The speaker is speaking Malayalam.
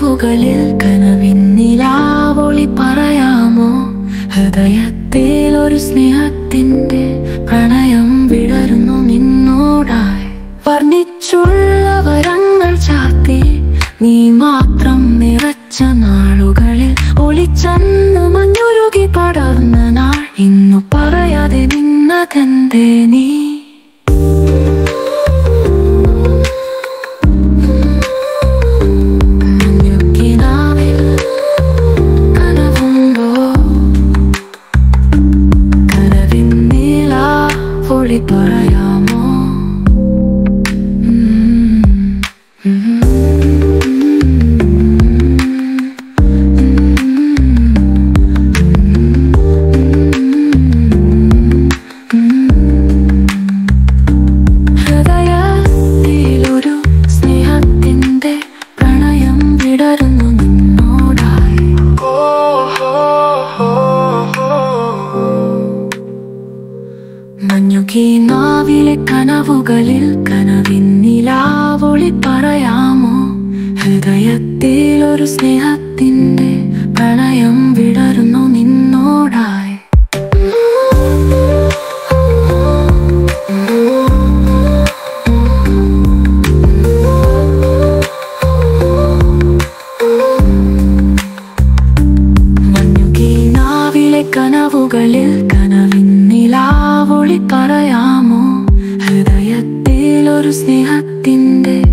കനവുകളിൽ കനവിൻ നിലാവൊളി പറയാമോ? ഹൃദയത്തിൽ ഒരു സ്നേഹത്തിന്റെ പ്രണയം വിടരുന്നു നിന്നോടായി. വർണ്ണിച്ചുള്ള വരങ്ങൾ ചാർത്തി നീ മാത്രം നിറച്ച നാളുകളിൽ ഒളിച്ചന്ന് മഞ്ഞുരുകി പടർന്ന നാൾ ഇന്നു പറയാതെ നിന്നതെന്തേ നീ? പറയാമോ? ഹൃദയത്തിലൊരു സ്നേഹത്തിന്റെ പ്രണയം വിടരുന്നു നിന്നോടായി. മഞ്ഞുകീനാവിലെ കനവുകളിൽ കനവിൻ നിലാവൊളി പറയാമോ? ഹൃദയത്തിൽ ഒരു സ്നേഹത്തിന്റെ പ്രണയം വിടരുന്നു നിന്നോടായി. മഞ്ഞുകീനാവിലെ കനവുകളിൽ കനവിൻ നിലാവൊളി പറയാമോ? ഹൃദയത്തിൽ ഒരു സ്നേഹത്തിന്റെ